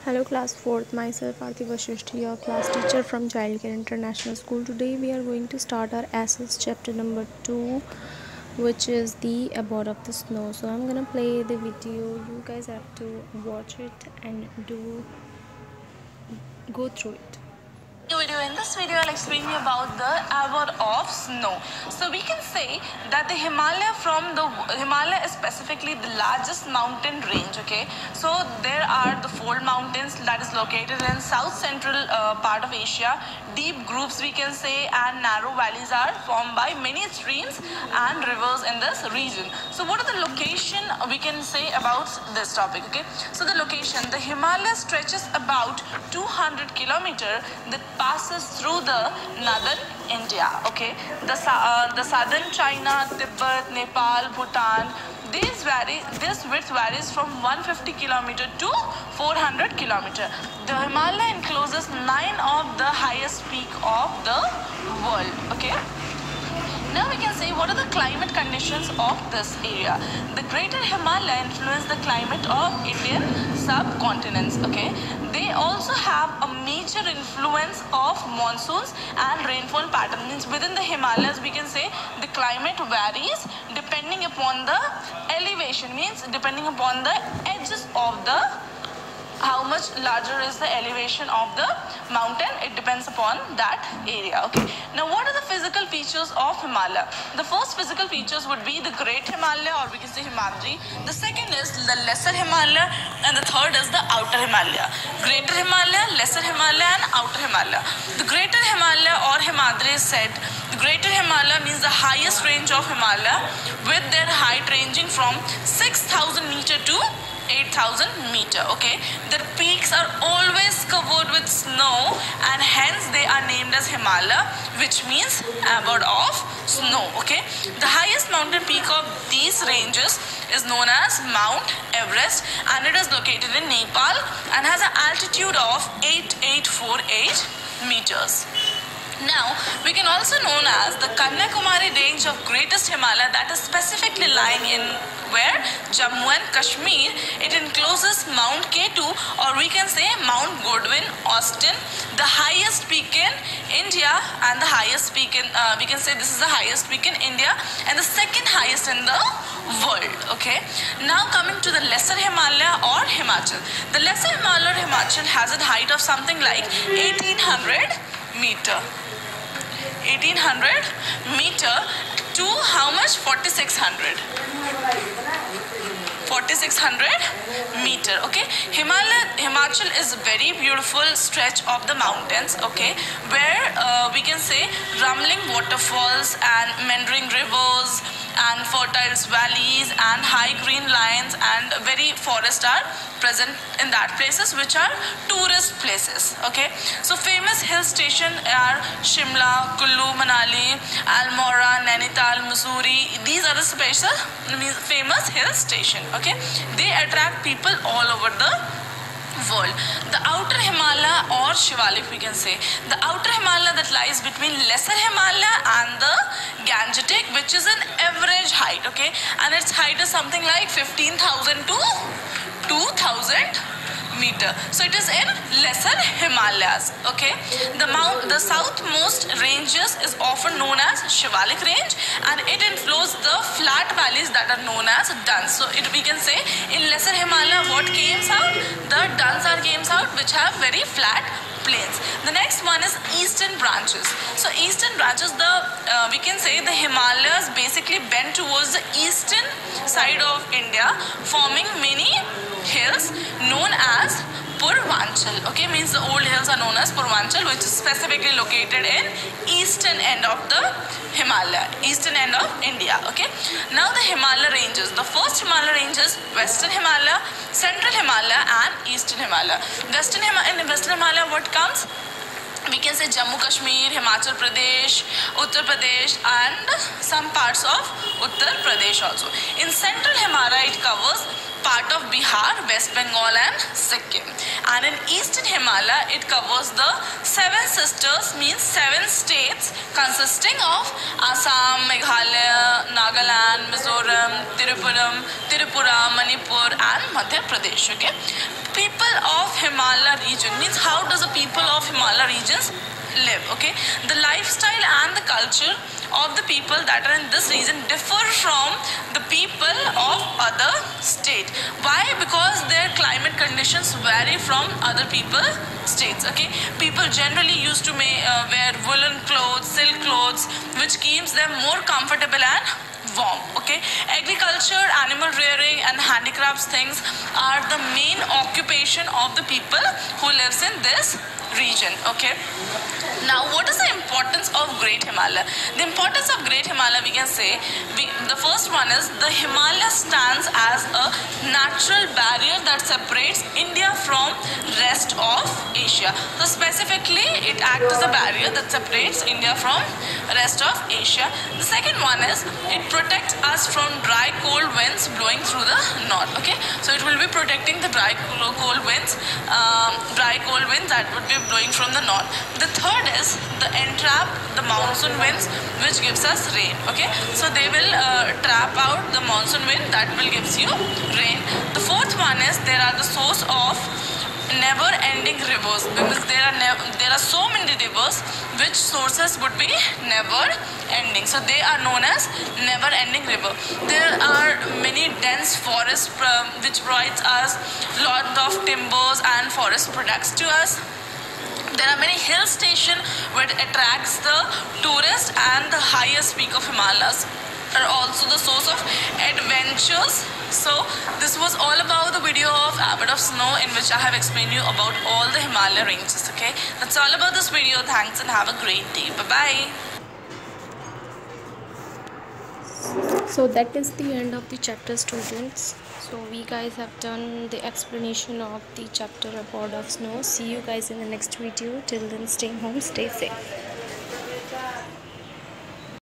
Hello class 4th, myself Aarti Vashisht, your class teacher from Childcare International School. Today we are going to start our essays chapter number 2, which is the abode of the snow. So I'm gonna play the video. You guys have to watch it and go through it. In this video I'll explain you about the abode of snow. So we can say that the Himalaya is specifically the largest mountain range. Okay, so there are the fold mountains that is located in south central part of Asia. Deep groups we can say and narrow valleys are formed by many streams and rivers in this region. So what are the location we can say about this topic? Okay, so the location, the Himalaya stretches about 200 kilometers that passes through the northern India. Okay, the southern China, Tibet, Nepal, Bhutan. This width varies from 150 kilometer to 400 kilometer. The Himalaya encloses 9 of the highest peak of the world. Okay. Now we can say what are the climate conditions of this area. The Greater Himalaya influence the climate of Indian subcontinents. Okay, they also have a major influence of monsoons and rainfall pattern. Means within the Himalayas we can say the climate varies depending upon the elevation. Means depending upon the edges of the how much larger is the elevation of the mountain, it depends upon that area. Okay, now what are the physical features of Himalaya? The first physical features would be the Great Himalaya, or we can say Himadri. The second is the Lesser Himalaya, and the third is the Outer Himalaya. Greater Himalaya, Lesser Himalaya, and Outer Himalaya. The Greater Himalaya or Himadri is said, the Greater Himalaya means the highest range of Himalaya, with their height ranging from 6,000 meter to 8,000 meter. Okay, the peaks are always covered with snow and hence they are named as Himalaya, which means abode of snow. Okay, the highest mountain peak of these ranges is known as Mount Everest, and it is located in Nepal and has an altitude of 8848 meters. Now, we can also known as the Kanyakumari range of greatest Himalaya, that is specifically lying in where Jammu and Kashmir. It encloses Mount K2, or we can say Mount Godwin Austen, the highest peak in India and the highest peak in, we can say this is the highest peak in India and the second highest in the world. Okay, now coming to the Lesser Himalaya or Himachal. The Lesser Himalaya or Himachal has a height of something like 1800 meter. 1800 meter to how much? 4600 meter. Okay, Himachal is a very beautiful stretch of the mountains. Okay, where we can say rumbling waterfalls and meandering rivers and fertile valleys and high green lines and very forests are present in that places, which are tourist places. Okay, so famous hill station are Shimla, Kullu, Manali, Almora, Nainital, Mussoorie. These are the special famous hill station. Okay, they attract people all over the world. The Outer Himalaya or Shivalik, we can say, the Outer Himalaya that lies between Lesser Himalaya and the Gangetic, which is an average height. Okay, and its height is something like 15,000 to 2,000 meter. So it is in Lesser Himalayas. Okay, the southmost ranges is often known as Shivalik range, and it inflows the flat valleys that are known as duns. So we can say in Lesser Himalaya what comes out? The duns are comes out, which have very flat plains. The next one is eastern branches. So eastern branches, we can say the Himalayas basically bend towards the eastern side of India, forming many hills known as Purvanchal. Okay, means the old hills are known as Purvanchal, which is specifically located in eastern end of the Himalaya, eastern end of India. Okay, now the Himalaya ranges. The first Himalaya range is Western Himalaya, Central Himalaya, and Eastern Himalaya. In Western Himalaya, what comes? We can say Jammu Kashmir, Himachal Pradesh, Uttar Pradesh, and some parts of Uttar Pradesh also. In Central Himalaya, it covers part of Bihar, West Bengal and Sikkim. And in eastern Himalaya, it covers the seven sisters, means seven states consisting of Assam, Meghalaya, Nagaland, Mizoram, Tripura, Manipur and Madhya Pradesh. Okay, people of Himalaya region means how does the people of Himalaya regions live? Okay, the lifestyle and the culture of the people that are in this region differ from the people of other state. Why? Because their climate conditions vary from other people states. Okay, people generally used to wear woolen clothes, silk clothes, which keeps them more comfortable and warm. Okay, agriculture, animal rearing and handicrafts things are the main occupation of the people who lives in this region. Okay, now what is the importance of Great Himalaya? The importance of Great Himalaya, we can say, the first one is the Himalaya stands as a natural barrier that separates India from rest of Asia. So specifically it acts as a barrier that separates India from rest of Asia. The second one is it protects us from dry cold winds blowing through the north. Okay, so it will be protecting the dry cold winds that would be blowing from the north. The third is the entrap the monsoon winds, which gives us rain. Okay, so they will trap out the monsoon wind that will gives you rain. The fourth one is there are the source of never ending rivers, because there are so many rivers which sources would be never ending, so they are known as never ending river. There are many dense forests which provides us lot of timbers and forest products to us. There are many hill stations which attracts the tourists, and the highest peak of Himalayas are also the source of adventures. So this was all about the video of Abode of Snow, in which I have explained you about all the Himalaya ranges. Okay, that's all about this video. Thanks and have a great day. Bye bye. So that is the end of the chapter, students. So we guys have done the explanation of the chapter Abode of Snow. See you guys in the next video. Till then, stay home, stay safe.